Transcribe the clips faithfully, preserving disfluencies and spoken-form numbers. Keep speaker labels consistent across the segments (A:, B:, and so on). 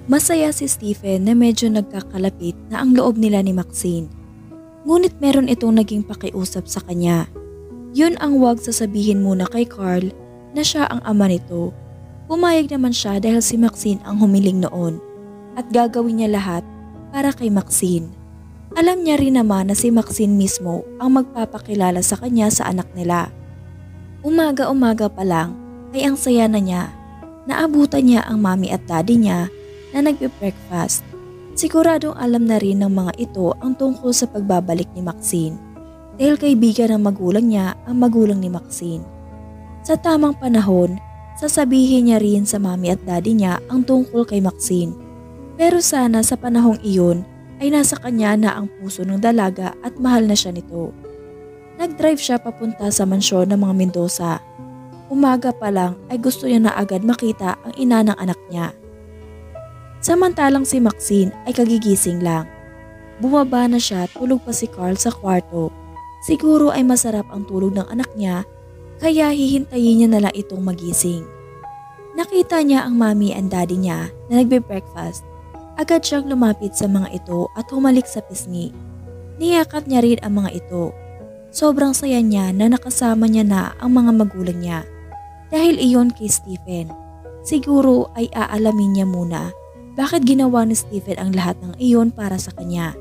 A: Masaya si Stephen na medyo nagkakalapit na ang loob nila ni Maxine. Ngunit meron itong naging pakiusap sa kanya. Yun ang wag sasabihin muna kay Carl na siya ang ama nito. Pumayag naman siya dahil si Maxine ang humiling noon at gagawin niya lahat para kay Maxine. Alam niya rin naman na si Maxine mismo ang magpapakilala sa kanya sa anak nila. Umaga-umaga pa lang ay ang saya na niya. Naabutan niya ang mami at daddy niya na nagbe-breakfast. Siguradong alam na rin ng mga ito ang tungkol sa pagbabalik ni Maxine dahil kaibigan ng magulang niya ang magulang ni Maxine. Sa tamang panahon, sasabihin niya rin sa mami at daddy niya ang tungkol kay Maxine. Pero sana sa panahong iyon ay nasa kanya na ang puso ng dalaga at mahal na siya nito. Nag-drive siya papunta sa mansyon ng mga Mendoza. Umaga pa lang ay gusto niya na agad makita ang ina ng anak niya. Samantalang si Maxine ay kagigising lang. Bumaba na siya, tulog pa si Carl sa kwarto. Siguro ay masarap ang tulog ng anak niya kaya hihintayin niya na lang itong magising. Nakita niya ang mami and daddy niya na nagbe-breakfast. Agad siyang lumapit sa mga ito at humalik sa pisngi. Niyakap niya rin ang mga ito. Sobrang saya niya na nakasama niya na ang mga magulang niya. Dahil iyon kay Stephen, siguro ay aalamin niya muna bakit ginawa ni Stephen ang lahat ng iyon para sa kanya.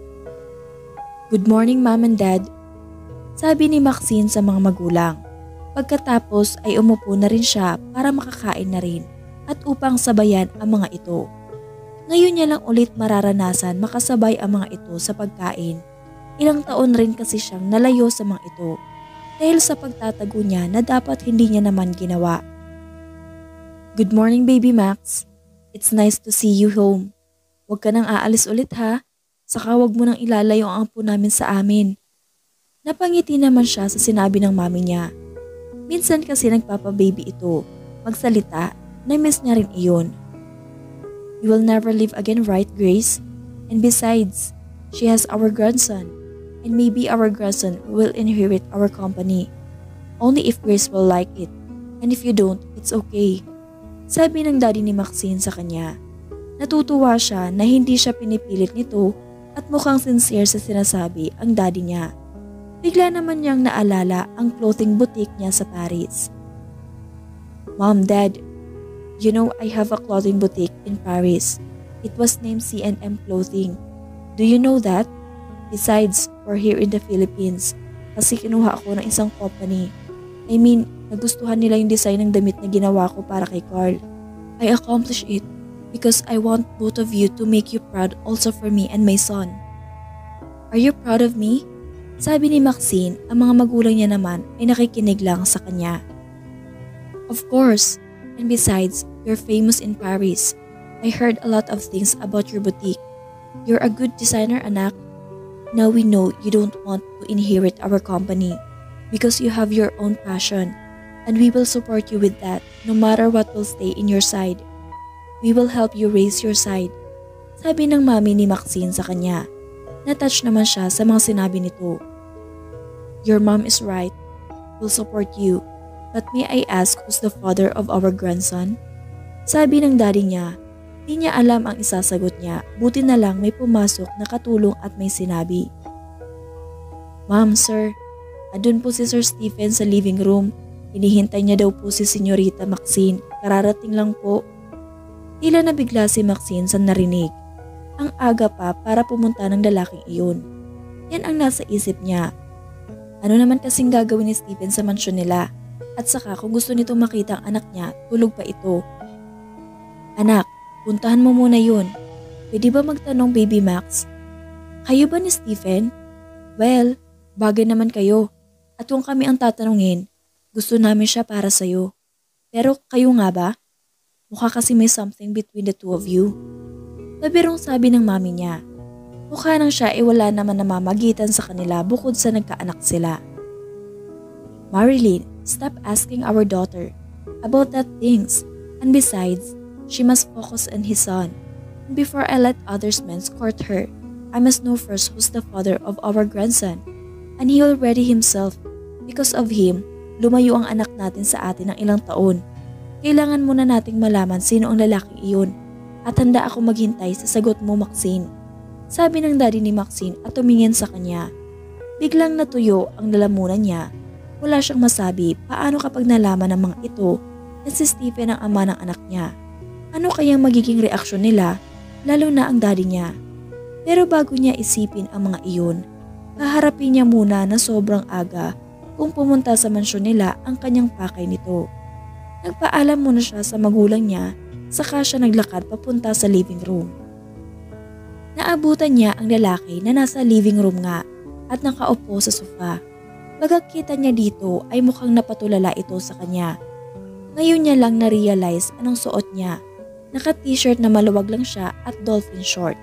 A: Good morning, Mom and Dad, sabi ni Maxine sa mga magulang. Pagkatapos ay umupo na rin siya para makakain na rin at upang sabayan ang mga ito. Ngayon niya lang ulit mararanasan makasabay ang mga ito sa pagkain. Ilang taon rin kasi siyang nalayo sa mga ito dahil sa pagtatago niya na dapat hindi niya naman ginawa. Good morning, Baby Max. It's nice to see you home. Huwag ka nang aalis ulit ha. Saka huwag mo nang ilalayo ang apo namin sa amin. Napangiti naman siya sa sinabi ng mami niya. Minsan kasi nagpapababy ito. Magsalita, na-miss niya rin iyon. You will never leave again, right, Grace? And besides, she has our grandson. And maybe our grandson will inherit our company. Only if Grace will like it. And if you don't, it's okay. Sabi ng daddy ni Maxine sa kanya. Natutuwa siya na hindi siya pinipilit nito at mukhang sincere sa sinasabi ang daddy niya. Bigla naman niyang naalala ang clothing boutique niya sa Paris. Mom, Dad, you know I have a clothing boutique in Paris. It was named C and M Clothing. Do you know that? Besides, we're here in the Philippines kasi kinuha ako ng isang company. I mean, nagustuhan nila yung design ng damit na ginawa ko para kay Carl. I accomplished it because I want both of you to make you proud also for me and my son. Are you proud of me? Sabi ni Maxine, ang mga magulang niya naman ay nakikinig lang sa kanya. Of course, and besides, you're famous in Paris. I heard a lot of things about your boutique. You're a good designer, anak. Now we know you don't want to inherit our company because you have your own passion, and we will support you with that no matter what will stay in your side. We will help you raise your side. Sabi ng mami ni Maxine sa kanya. Natouch naman siya sa mga sinabi nito. Your mom is right. We'll support you. But may I ask who's the father of our grandson? Sabi ng daddy niya. Di niya alam ang isasagot niya. Buti na lang may pumasok na katulong at may sinabi. Ma'am, sir. Andun po si Sir Stephen sa living room. Hinihintay niya daw po si Senyorita Maxine. Kararating lang po. Tila nabigla si Maxine sa narinig. Ang aga pa para pumunta ng lalaking iyon. Yan ang nasa isip niya. Ano naman kasing gagawin ni Stephen sa mansyon nila? At saka kung gusto nitong makita ang anak niya, tulog pa ito. Anak, puntahan mo muna yun. Pwede ba magtanong, Baby Max? Kayo ba ni Stephen? Well, bagay naman kayo. At kung kami ang tatanungin, gusto namin siya para sa'yo. Pero kayo nga ba? Mukha kasi may something between the two of you. Pabirong sabi ng mami niya. Mukha nang siya ay wala naman namamagitan sa kanila bukod sa nagkaanak sila. Marilyn, stop asking our daughter about that things. And besides, she must focus on his son. And before I let others men court her, I must know first who's the father of our grandson. And he already himself. Because of him, lumayo ang anak natin sa atin ng ilang taon. Kailangan muna nating malaman sino ang lalaking iyon. at handa ako maghintay sa sagot mo, Maxine. Sabi ng daddy ni Maxine at tumingin sa kanya. Biglang natuyo ang lalamunan niya. Wala siyang masabi paano kapag nalaman ng mga ito na si Stephen ang ama ng anak niya. Ano kayang magiging reaksyon nila, lalo na ang daddy niya. Pero bago niya isipin ang mga iyon, haharapin niya muna na sobrang aga kung pumunta sa mansyon nila ang kanyang pakay nito. Nagpaalam muna siya sa magulang niya, saka siya naglakad papunta sa living room. Naabutan niya ang lalaki na nasa living room nga at nakaupo sa sofa. Pagkakita niya dito ay mukhang napatulala ito sa kanya. Ngayon niya lang na-realize anong suot niya. Naka-t-shirt na maluwag lang siya at dolphin short.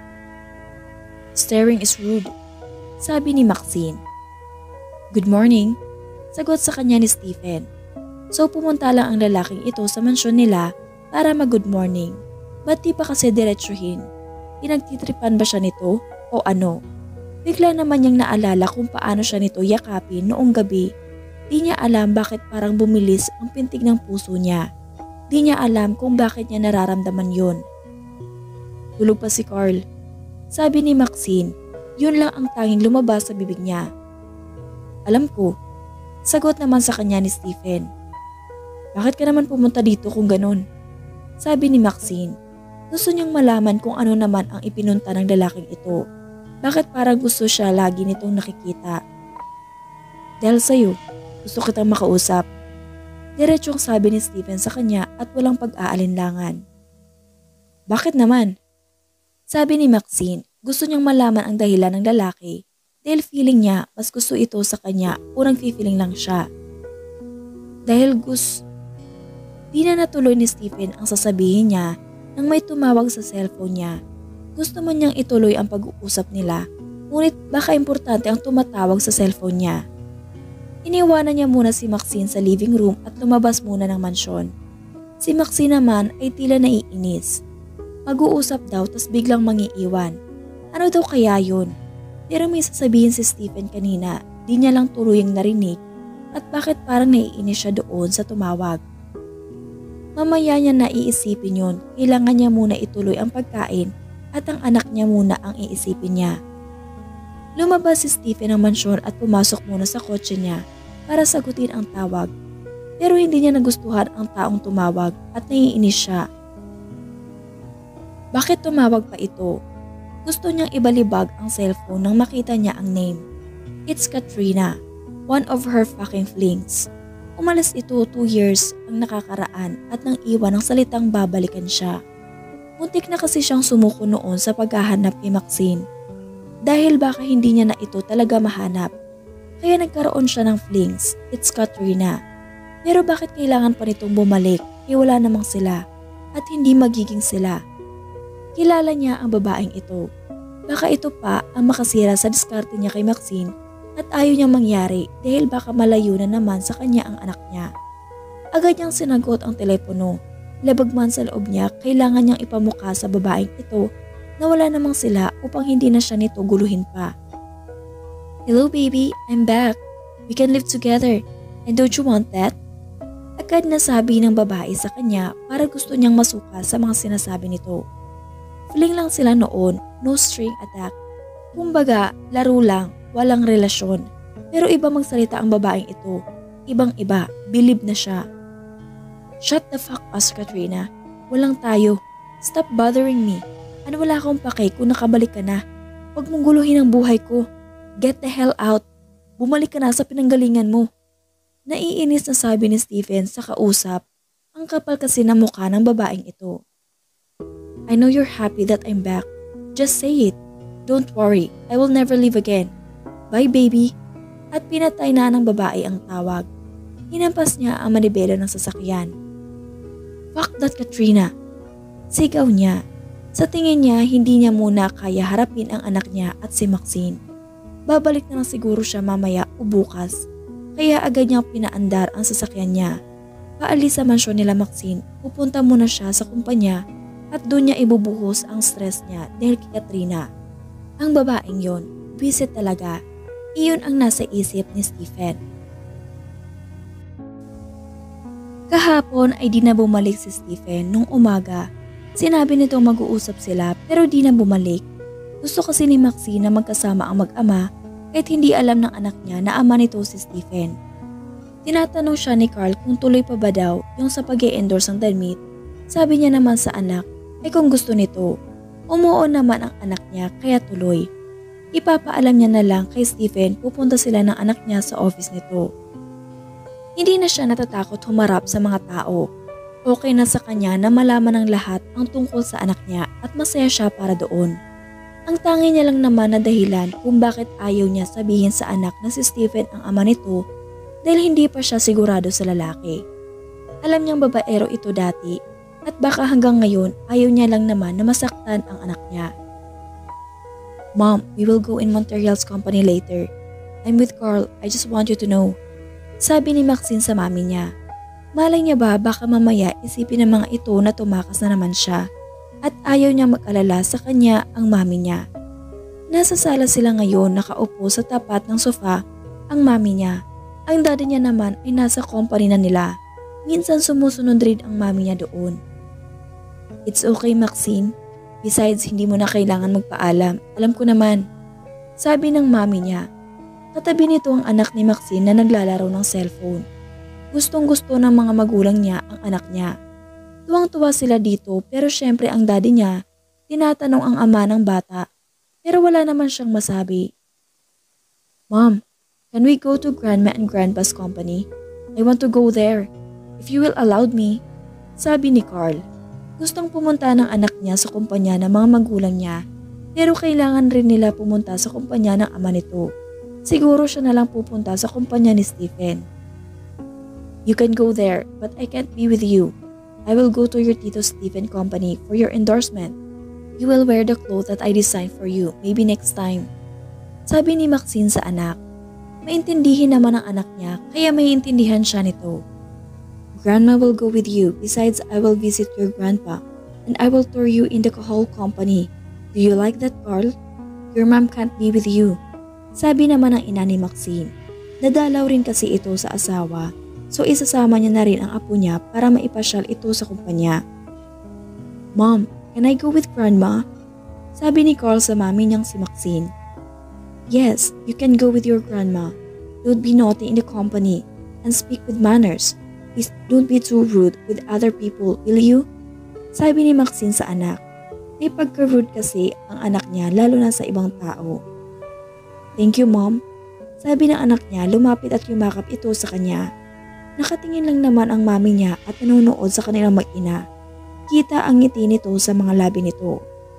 A: "Staring is rude," sabi ni Maxine. "Good morning," sagot sa kanya ni Stephen. So pumunta lang ang lalaking ito sa mansyon nila para mag-good morning. Ba't di pa kasi diretsuhin? Pinagtitripan ba siya nito o ano? Bigla naman niyang naalala kung paano siya nito yakapin noong gabi. Di niya alam bakit parang bumilis ang pintig ng puso niya. Di niya alam kung bakit niya nararamdaman yun. "Tulog pa si Carl," sabi ni Maxine. Yun lang ang tanging lumabas sa bibig niya. "Alam ko," sagot naman sa kanya ni Stephen. "Bakit ka naman pumunta dito kung ganun?" sabi ni Maxine. Gusto niyang malaman kung ano naman ang ipinunta ng lalaking ito. Bakit parang gusto siya lagi nitong nakikita? "Dahil sa'yo, gusto kitang makausap," diretsong sabi ni Stephen sa kanya at walang pag-aalinlangan. "Bakit naman?" sabi ni Maxine. Gusto niyang malaman ang dahilan ng lalaki dahil feeling niya mas gusto ito sa kanya o nag-feeling lang siya. Dahil gus... Di na natuloy ni Stephen ang sasabihin niya nang may tumawag sa cellphone niya. Gusto man niyang ituloy ang pag-uusap nila, ngunit baka importante ang tumatawag sa cellphone niya. Iniwanan niya muna si Maxine sa living room at lumabas muna ng mansyon. Si Maxine naman ay tila naiinis. Mag-uusap daw tas biglang mangiiwan. Ano daw kaya yun? Pero may sasabihin si Stephen kanina, di niya lang turuyang narinig at bakit parang naiinis siya doon sa tumawag. Mamaya niya naiisipin yun, kailangan niya muna ituloy ang pagkain at ang anak niya muna ang iisipin niya. Lumabas si Stephen ng mansyon at pumasok muna sa kotse niya para sagutin ang tawag. Pero hindi niya nagustuhan ang taong tumawag at naiinis siya. Bakit tumawag pa ito? Gusto niyang ibalibag ang cellphone nang makita niya ang name. It's Katrina, one of her fucking flings. Umalis ito two years ang nakakaraan at nang iwan ng salitang babalikan siya. Muntik na kasi siyang sumuko noon sa paghahanap kay Maxine. Dahil baka hindi niya na ito talaga mahanap. Kaya nagkaroon siya ng flings, it's Katrina. Pero bakit kailangan pa nitong bumalik? Eh wala namang sila at hindi magiging sila. Kilala niya ang babaeng ito. Baka ito pa ang makasira sa diskarte niya kay Maxine at ayaw niyang mangyari dahil baka malayo na naman sa kanya ang anak niya. Agad niyang sinagot ang telepono. Labag man sa loob niya, kailangan niyang ipamukha sa babaeng ito na wala namang sila upang hindi na siya nito guluhin pa. "Hello baby, I'm back. We can live together. And don't you want that?" Agad na sabi ng babae sa kanya para gusto niyang masuka sa mga sinasabi nito. Fling lang sila noon, no string attack. Kumbaga, laro lang, walang relasyon. Pero iba magsalita ang babaeng ito. Ibang-iba, bilib na siya. "Shut the fuck up, Katrina. Walang tayo. Stop bothering me. Ano wala akong pake kung nakabalik ka na. Huwag mong guluhin ang buhay ko. Get the hell out. Bumalik ka na sa pinanggalingan mo." Naiinis na sabi ni Stephen sa kausap. Ang kapal kasi na mukha ng babaeng ito. "I know you're happy that I'm back. Just say it. Don't worry, I will never leave again. Bye baby." At pinatay na ng babae ang tawag. Hinampas niya ang manibela ng sasakyan. "Fuck that Katrina." Sigaw niya. Sa tingin niya, hindi niya muna kaya harapin ang anak niya at si Maxine. Babalik na lang siguro siya mamaya o bukas. Kaya agad niyang pinaandar ang sasakyan niya. Paalis sa mansyon nila Maxine, pupunta muna siya sa kumpanya at doon niya ibubuhos ang stress niya dahil kay Katrina. Ang babaeng yon, visit talaga. Iyon ang nasa isip ni Stephen. Kahapon ay di na bumalik si Stephen nung umaga Sinabi nito mag-uusap sila pero di na bumalik. Gusto kasi ni Maxine na magkasama ang mag-ama kahit hindi alam ng anak niya na ama nito si Stephen. Tinatanong siya ni Carl kung tuloy pa ba daw yung sa pag-e-endorse ng damit. Sabi niya naman sa anak ay kung gusto nito. Umuo naman ang anak niya kaya tuloy. Ipapaalam niya na lang kay Stephen pupunta sila ng anak niya sa office nito. Hindi na siya natatakot humarap sa mga tao. Okay na sa kanya na malaman ng lahat ang tungkol sa anak niya at masaya siya para doon. Ang tangi niya lang naman na dahilan kung bakit ayaw niya sabihin sa anak na si Stephen ang ama nito dahil hindi pa siya sigurado sa lalaki. Alam niyang babaero ito dati at baka hanggang ngayon ayaw niya lang naman na masaktan ang anak niya. Mom, we will go in Montreal's company later. I'm with Carl, I just want you to know. Sabi ni Maxine sa mami niya. Malay niya ba baka mamaya isipin ng mga ito na tumakas na naman siya at ayaw niya mag-alala sa kanya ang mami niya. Nasa sala sila ngayon nakaupo sa tapat ng sofa ang mami niya. Ang daddy niya naman ay nasa company na nila. Minsan sumusunod rin ang mami niya doon. It's okay Maxine. Besides, hindi mo na kailangan magpaalam. Alam ko naman. Sabi ng mami niya. Katabi nito ang anak ni Maxine na naglalaro ng cellphone. Gustong gusto ng mga magulang niya ang anak niya. Tuwang-tuwa sila dito pero syempre ang daddy niya, tinatanong ang ama ng bata pero wala naman siyang masabi. Mom, can we go to Grandma and Grandpa's company? I want to go there. If you will allow me, sabi ni Carl. Gustong pumunta ng anak niya sa kumpanya ng mga magulang niya pero kailangan rin nila pumunta sa kumpanya ng ama nito. Siguro siya na lang pupunta sa kumpanya ni Stephen. You can go there but I can't be with you. I will go to your Tito Stephen company for your endorsement. You will wear the clothes that I designed for you maybe next time. Sabi ni Maxine sa anak. Maintindihin naman ang anak niya kaya maiintindihan siya nito. Grandma will go with you. Besides, I will visit your grandpa and I will tour you in the whole company. Do you like that, Carl? Your mom can't be with you. Sabi naman ng ina ni Maxine. Nadalaw rin kasi ito sa asawa, so isasama niya na rin ang apo niya para maipasyal ito sa kumpanya. Mom, can I go with Grandma? Sabi ni Carl sa mami niyang si Maxine. Yes, you can go with your grandma. Don't be naughty in the company and speak with manners. Please don't be too rude with other people, will you? Sabi ni Maxine sa anak. May pagka-rude kasi ang anak niya lalo na sa ibang tao. Thank you, Mom. Sabi ng anak niya lumapit at yumakap ito sa kanya. Nakatingin lang naman ang mami niya at nanonood sa kanilang mag-ina. Kita ang ngiti nito sa mga labi nito.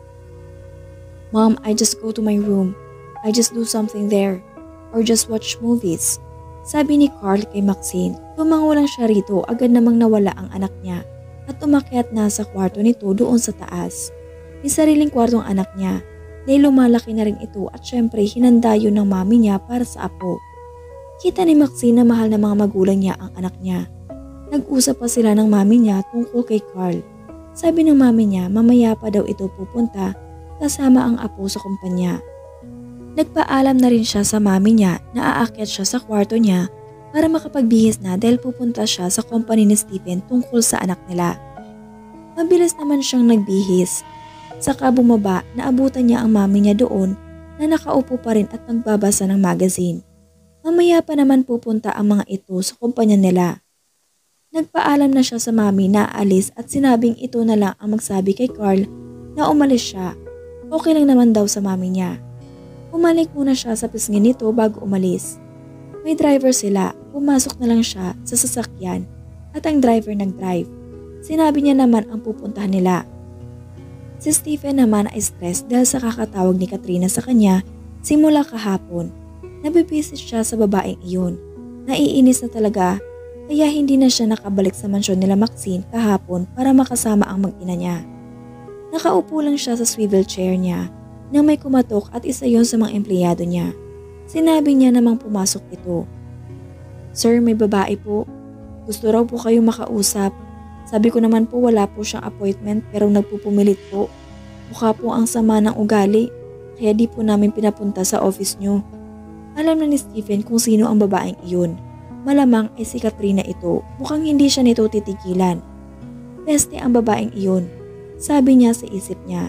A: Mom, I just go to my room. I just do something there. Or just watch movies. Sabi ni Carl kay Maxine. Tumango lang siya rito agad namang nawala ang anak niya at umakyat na sa kwarto nito doon sa taas. May sariling kwarto ang anak niya dahil lumalaki na rin ito at syempre hinanda yun ng mami niya para sa apo. Kita ni Maxine na mahal na mga magulang niya ang anak niya. Nag-usap pa sila ng mami niya tungkol kay Carl. Sabi ng mami niya mamaya pa daw ito pupunta kasama ang apo sa kumpanya. Nagpaalam na rin siya sa mami niya na aakyat siya sa kwarto niya para makapagbihis na dahil pupunta siya sa company ni Stephen tungkol sa anak nila. Mabilis naman siyang nagbihis. Saka bumaba na abutan niya ang mami niya doon na nakaupo pa rin at nagbabasa ng magazine. Mamaya pa naman pupunta ang mga ito sa kumpanya nila. Nagpaalam na siya sa mami na aalis at sinabing ito na lang ang magsabi kay Carl na umalis siya. Okay lang naman daw sa mami niya. Umalik muna siya sa pisngin nito bago umalis. May driver sila, pumasok na lang siya sa sasakyan at ang driver nag-drive. Sinabi niya naman ang pupuntahan nila. Si Stephen naman ay stress dahil sa kakatawag ni Katrina sa kanya simula kahapon. Nabibisit siya sa babaeng iyon. Naiinis na talaga kaya hindi na siya nakabalik sa mansyon nila Maxine kahapon para makasama ang mag-ina niya. Nakaupo lang siya sa swivel chair niya nang may kumatok at isa yon sa mga empleyado niya. Sinabi niya namang pumasok ito. Sir, may babae po. Gusto raw po kayo makausap. Sabi ko naman po wala po siyang appointment pero nagpupumilit po. Mukha po ang sama ng ugali kaya di po namin pinapunta sa office niyo. Alam na ni Stephen kung sino ang babaeng iyon. Malamang ay si Katrina ito. Mukhang hindi siya nito titigilan. Peste ang babaeng iyon. Sabi niya sa isip niya.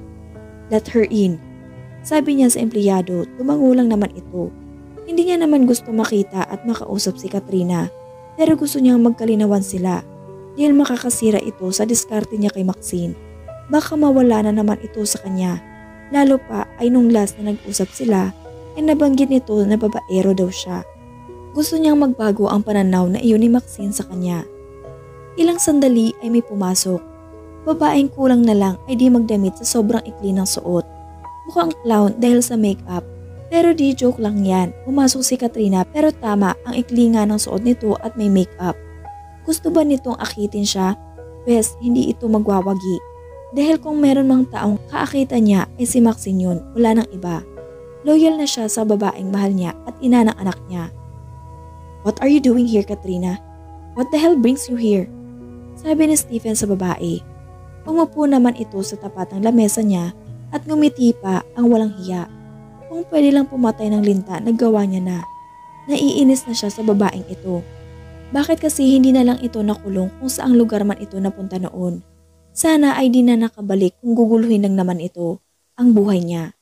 A: Let her in. Sabi niya sa empleyado, tumangulang naman ito. Hindi niya naman gusto makita at makausap si Katrina, pero gusto niyang magkalinawan sila dahil makakasira ito sa diskarte niya kay Maxine. Baka mawala na naman ito sa kanya. Lalo pa ay nung last na nag-usap sila ay nabanggit nito na babaero daw siya. Gusto niyang magbago ang pananaw na iyon ni Maxine sa kanya. Ilang sandali ay may pumasok. Babaeng kulang na lang ay di magdamit sa sobrang ikli ng suot. Mukhang clown dahil sa makeup. Pero di joke lang yan. Pumasok si Katrina pero tama ang ikli nga ng suot nito at may makeup. Gusto ba nitong akitin siya? Pwes, hindi ito magwawagi. Dahil kung meron mang taong kaakitan niya ay si Maxine yun, wala nang iba. Loyal na siya sa babaeng mahal niya at ina ng anak niya. What are you doing here, Katrina? What the hell brings you here? Sabi ni Stephen sa babae. Umupo naman ito sa tapat ng lamesa niya at ngumiti pa ang walang hiya. Kung pwede lang pumatay ng linta, naggawa niya na. Naiinis na siya sa babaeng ito. Bakit kasi hindi na lang ito nakulong kung saang lugar man ito napunta noon? Sana ay di na nakabalik kung guguluhin lang naman ito ang buhay niya.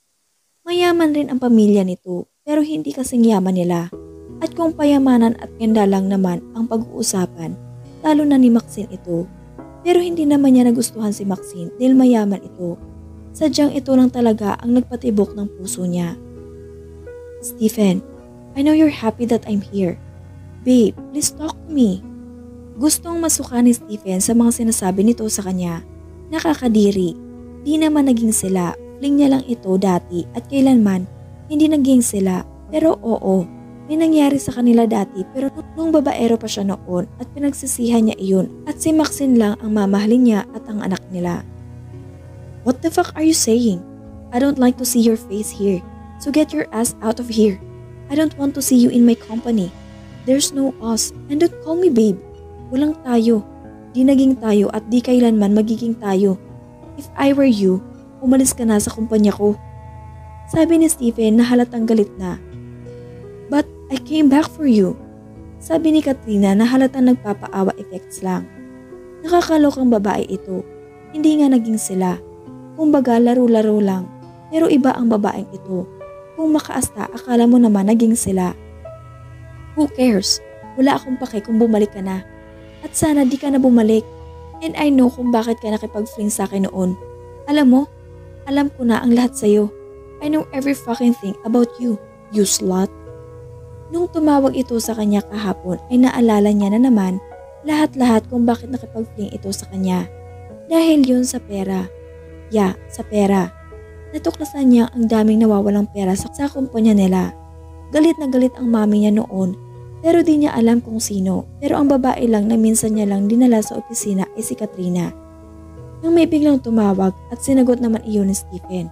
A: Mayaman rin ang pamilya nito pero hindi kasing yaman nila. At kung payamanan at ganda lang naman ang pag-uusapan, talo na ni Maxine ito. Pero hindi naman niya nagustuhan si Maxine dahil mayaman ito. Sadyang ito lang talaga ang nagpatibok ng puso niya. Stephen, I know you're happy that I'm here. Babe, please talk to me. Gustong masuka ni Stephen sa mga sinasabi nito sa kanya. Nakakadiri. Di naman naging sila. Fling niya lang ito dati at kailanman hindi naging sila. Pero oo, may nangyari sa kanila dati pero nung babaero pa siya noon at pinagsisihan niya iyon at si Maxine lang ang mamahalin niya at ang anak nila. What the fuck are you saying? I don't like to see your face here. So get your ass out of here. I don't want to see you in my company. There's no us and don't call me babe. Walang tayo. Di naging tayo at di kailanman magiging tayo. If I were you, umalis ka na sa kumpanya ko. Sabi ni Stephen na halatang galit na. But I came back for you. Sabi ni Katrina na halatang nagpapaawa effects lang. Nakakalokang babae ito. Hindi nga naging sila. Kumbaga laro-laro lang. Pero iba ang babaeng ito. Kung makaasta, akala mo naman naging sila. Who cares? Wala akong pake kung bumalik ka na. At sana di ka na bumalik. And I know kung bakit ka nakipag-fling sa akin noon. Alam mo, alam ko na ang lahat sa'yo. I know every fucking thing about you, you slut. Nung tumawag ito sa kanya kahapon ay naalala niya na naman lahat-lahat kung bakit nakipag-fling ito sa kanya. Dahil yun sa pera. Yeah, sa pera. Natuklasan niya ang daming nawawalang pera sa, sa kumpanya nila. Galit na galit ang mami niya noon pero di niya alam kung sino. Pero ang babae lang na minsan niya lang dinala sa opisina ay si Katrina. Nang may biglang tumawag at sinagot naman iyon ni Stephen.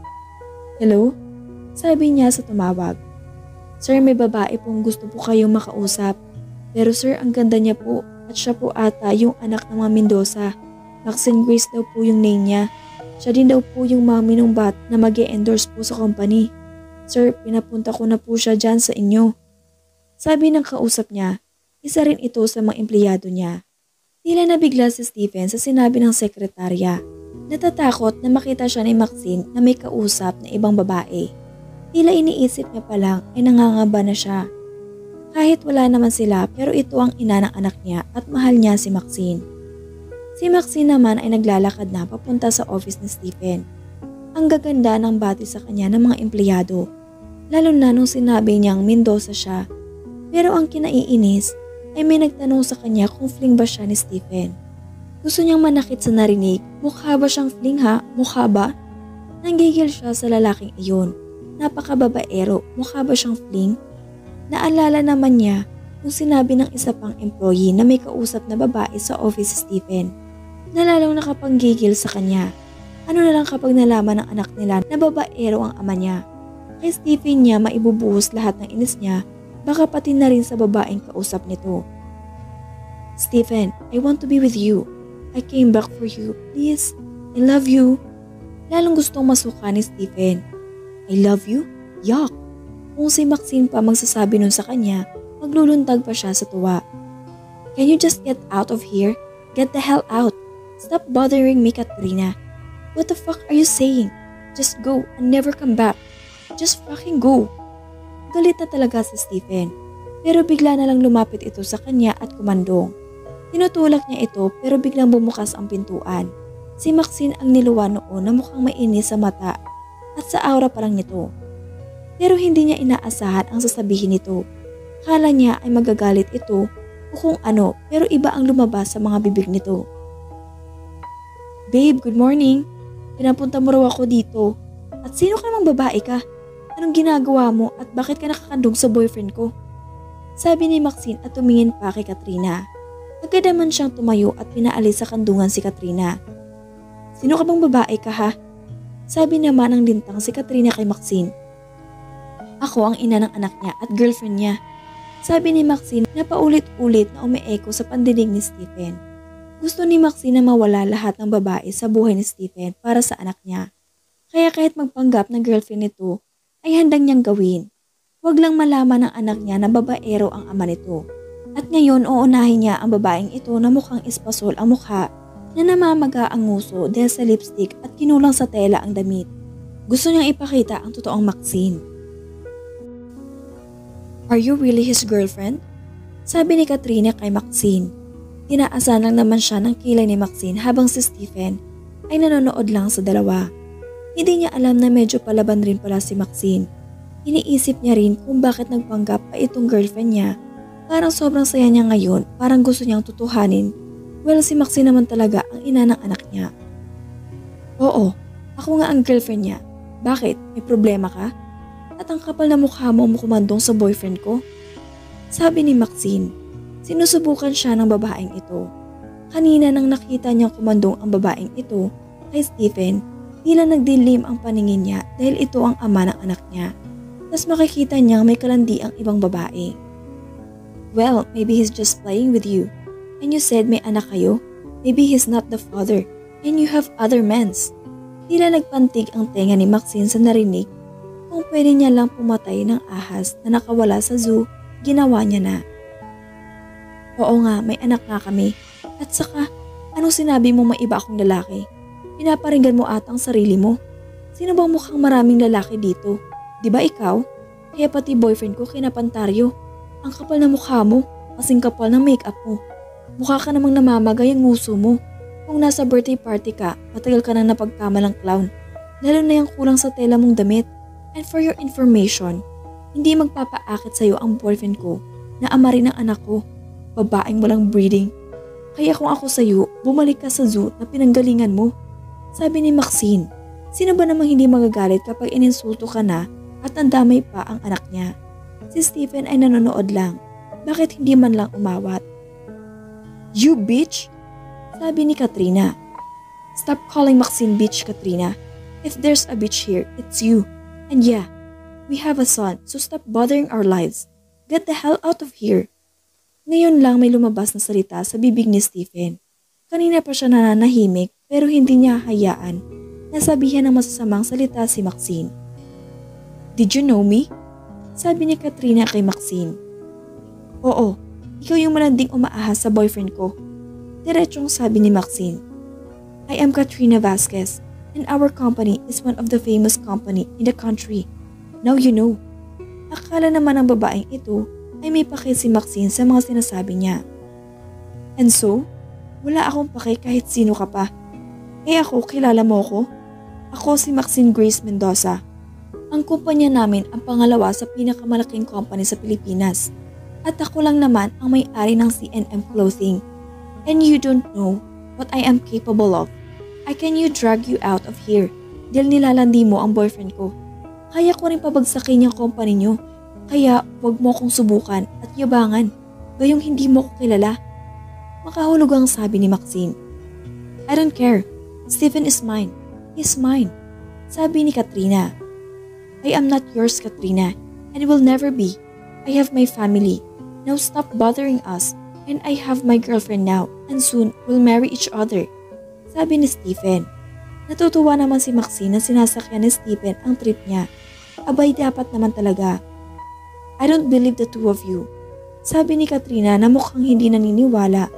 A: Hello? Sabi niya sa tumawag. Sir, may babae pong gusto po kayong makausap. Pero sir, ang ganda niya po at siya po ata yung anak ng mga Mendoza. Maxine Grace daw po yung name niya. Siya din daw po yung mami ng bat na mag-e-endorse po sa company. Sir, pinapunta ko na po siya dyan sa inyo. Sabi ng kausap niya, isa rin ito sa mga empleyado niya. Tila nabigla si Stephen sa sinabi ng sekretarya. Natatakot na makita siya ni Maxine na may kausap na ibang babae. Tila iniisip niya pa lang ay nangangamba na siya. Kahit wala naman sila pero ito ang ina ng anak niya at mahal niya si Maxine. Si Maxine naman ay naglalakad na papunta sa office ni Stephen. Ang gaganda ng bati sa kanya ng mga empleyado. Lalo na nung sinabi niyang Mendoza siya. Pero ang kinaiinis ay may nagtanong sa kanya kung fling ba siya ni Stephen. Gusto niyang manakit sa narinig, mukha ba siyang fling ha? Mukha ba? Nanggigil siya sa lalaking iyon. Napakababaero, mukha ba siyang fling? Naalala naman niya kung sinabi ng isa pang employee na may kausap na babae sa office si Stephen. Nalalong nakapanggigil sa kanya. Ano na lang kapag nalaman ng anak nila na babaero ang ama niya. Kay Stephen niya maibubuhos lahat ng inis niya, baka pati na rin sa babaeng kausap nito. Stephen, I want to be with you. I came back for you. Please, I love you. Lalong gustong masuka ni Stephen. I love you? Yuck! Kung si Maxine pa magsasabi nun sa kanya, magluluntag pa siya sa tuwa. Can you just get out of here? Get the hell out. Stop bothering me, Katrina. What the fuck are you saying? Just go and never come back. Just fucking go. Galit na talaga si Stephen. Pero bigla na lang lumapit ito sa kanya at kumandong. Tinutulak niya ito pero biglang bumukas ang pintuan. Si Maxine ang niluwa noon na mukhang mainis sa mata at sa aura pa lang nito. Pero hindi niya inaasahan ang sasabihin nito. Kala niya ay magagalit ito o kung ano pero iba ang lumabas sa mga bibig nito. Babe, good morning. Pinapunta mo raw ako dito. At sino ka namang babae ka? Anong ginagawa mo at bakit ka nakakandong sa boyfriend ko? Sabi ni Maxine at tumingin pa kay Katrina. Agad naman siyang tumayo at pinaalis sa kandungan si Katrina. Sino ka bang babae ka ha? Sabi naman ng lintang si Katrina kay Maxine. Ako ang ina ng anak niya at girlfriend niya. Sabi ni Maxine na paulit-ulit na umieko sa pandinig ni Stephen. Gusto ni Maxine na mawala lahat ng babae sa buhay ni Stephen para sa anak niya. Kaya kahit magpanggap na girlfriend nito ay handang niyang gawin. Huwag lang malaman ng anak niya na babaero ang ama nito. At ngayon uunahin niya ang babaeng ito na mukhang espasol ang mukha na namamaga ang nguso dahil sa lipstick at kinulang sa tela ang damit. Gusto niyang ipakita ang totoong Maxine. Are you really his girlfriend? Sabi ni Katrina kay Maxine. Tinaasan lang naman siya ng kilay ni Maxine habang si Stephen ay nanonood lang sa dalawa. Hindi niya alam na medyo palaban rin pala si Maxine. Iniisip niya rin kung bakit nagpanggap pa itong girlfriend niya. Parang sobrang saya niya ngayon, parang gusto niyang tutuhanin. Well, si Maxine naman talaga ang ina ng anak niya. Oo, ako nga ang girlfriend niya. Bakit? May problema ka? At ang kapal na mukha mo kumandong sa boyfriend ko? Sabi ni Maxine. Sinusubukan siya ng babaeng ito. Kanina nang nakita niyang kumandong ang babaeng ito kay Stephen, tila nagdilim ang paningin niya dahil ito ang ama ng anak niya. Tapos makikita niyang may kalandi ang ibang babae. Well, maybe he's just playing with you. And you said may anak kayo? Maybe he's not the father and you have other mens. Tila nagpantig ang tenga ni Maxine sa narinig. Kung pwede niya lang pumatay ng ahas na nakawala sa zoo, ginawa niya na. Oo nga, may anak nga kami. At saka, anong sinabi mo may iba akong lalaki? Pinaparinggan mo ata ang sarili mo. Sino bang mukhang maraming lalaki dito? Di ba ikaw? Kaya pati boyfriend ko kinapantaryo. Ang kapal na mukha mo, kasing kapal ng makeup mo. Mukha ka namang namamagay ang nguso mo. Kung nasa birthday party ka, matagal ka nang napagkamalang clown. Lalo na yung kulang sa tela mong damit. And for your information, hindi magpapaakit sa'yo ang boyfriend ko na ama rin ng anak ko. Babaeng walang breeding. Kaya kung ako sa'yo, bumalik ka sa zoo na pinanggalingan mo. Sabi ni Maxine, sino ba namang hindi magagalit kapag ininsulto ka na at nandamay pa ang anak niya? Si Stephen ay nanonood lang. Bakit hindi man lang umawat? You bitch! Sabi ni Katrina. Stop calling Maxine bitch, Katrina. If there's a bitch here, it's you. And yeah, we have a son, so stop bothering our lives. Get the hell out of here. Ngayon lang may lumabas na salita sa bibig ni Stephen. Kanina pa siya nananahimik pero hindi niya hayaan na sabihan ng masasamang salita si Maxine. Did you know me? Sabi ni Katrina kay Maxine. Oo, ikaw yung malanding umaahas sa boyfriend ko. Diretsong sabi ni Maxine. I am Katrina Vasquez and our company is one of the famous company in the country. Now you know. Akala naman ng babaeng ito ay may pake si Maxine sa mga sinasabi niya. And so, wala akong pake kahit sino ka pa. Eh ako, kilala mo ako? Ako si Maxine Grace Mendoza. Ang kumpanya namin ang pangalawa sa pinakamalaking company sa Pilipinas. At ako lang naman ang may-ari ng C and M Clothing. And you don't know what I am capable of. I can you drag you out of here dahil nilalandi mo ang boyfriend ko. Kaya ko rin pabagsakin yung company niyo. Kaya wag mo akong subukan at yabangan, gayong hindi mo ko kilala. Makahulog ang sabi ni Maxine. I don't care. Stephen is mine. He's mine. Sabi ni Katrina. I am not yours, Katrina, and will never be. I have my family. Now stop bothering us, and I have my girlfriend now, and soon we'll marry each other. Sabi ni Stephen. Natutuwa naman si Maxine na sinasakyan ni Stephen ang trip niya. Abay dapat naman talaga. I don't believe the two of you. Sabi ni Katrina na mukhang hindi naniniwala.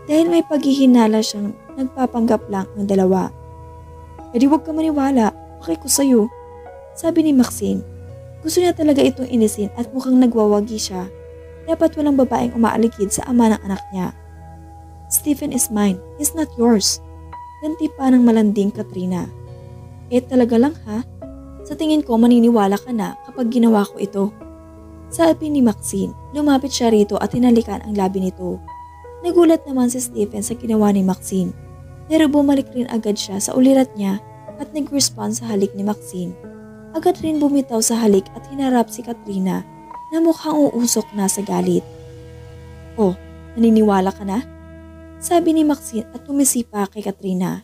A: dahil may paghihinala siyang nagpapanggap lang ang dalawa. "E di huwag ka maniwala, okay ko sa'yo," sabi ni Maxine. Gusto niya talaga itong inisin at mukhang nagwawagi siya. Dapat walang babaeng umaaligid sa ama ng anak niya. "Stephen is mine, he's not yours," ganti pa ng malanding Katrina. "Eh talaga lang ha? Sa tingin ko maniniwala ka na kapag ginawa ko ito," sabi ni Maxine. Lumapit siya rito at hinalikan ang labi nito. Nagulat naman si Stephen sa ginawa ni Maxine, pero bumalik rin agad siya sa ulirat niya at nag-respond sa halik ni Maxine. Agad rin bumitaw sa halik at hinarap si Katrina na mukhang uusok na sa galit. "Oh, naniniwala ka na?" sabi ni Maxine at tumisipa kay Katrina.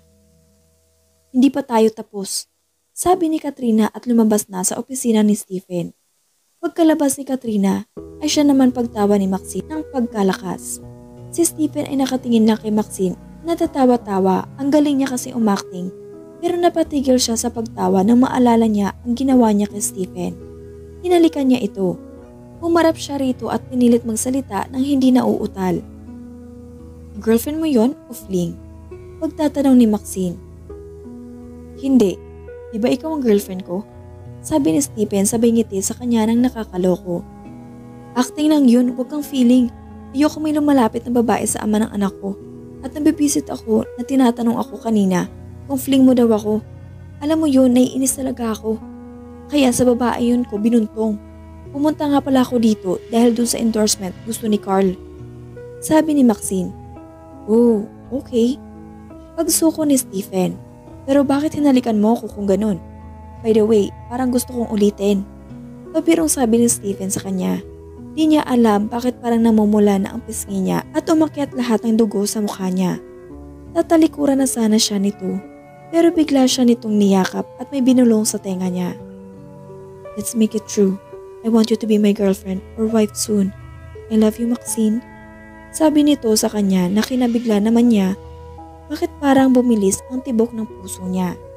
A: "Hindi pa tayo tapos," sabi ni Katrina at lumabas na sa opisina ni Stephen. Pagkalabas ni Katrina ay siya naman pagtawa ni Maxine ng pagkalakas. Si Stephen ay nakatingin lang kay Maxine, natatawa-tawa, ang galing niya kasi umakting, pero napatigil siya sa pagtawa nang maalala niya ang ginawa niya kay Stephen. Hinalikan niya ito. Humarap siya rito at pinilit magsalita nang hindi nauutal. "Girlfriend mo yon o fling?" pagtatanong ni Maxine. "Hindi. Di ba ikaw ang girlfriend ko?" sabi ni Stephen sabay ngiti sa kanya nang nakakaloko. "Acting lang yun, huwag kang feeling. Ayoko may lumalapit na babae sa ama ng anak ko. At nabibisit ako na tinatanong ako kanina kung fling mo daw ako. Alam mo yun, naiinis talaga ako. Kaya sa babae yun ko binuntong. Pumunta nga pala ako dito dahil dun sa endorsement gusto ni Carl," sabi ni Maxine. "Oh, okay." Pagsuko ni Stephen. "Pero bakit hinalikan mo ako kung ganun? By the way, parang gusto kong ulitin." Pabirong sabi ni Stephen sa kanya. Di niya alam bakit parang namumula na ang pisngi niya at umakyat lahat ng dugo sa mukha niya. Tatalikuran na sana siya nito, pero bigla siya nitong niyakap at may binulong sa tenga niya. "Let's make it true. I want you to be my girlfriend or wife soon. I love you, Maxine," sabi nito sa kanya na kinabigla naman niya bakit parang bumilis ang tibok ng puso niya.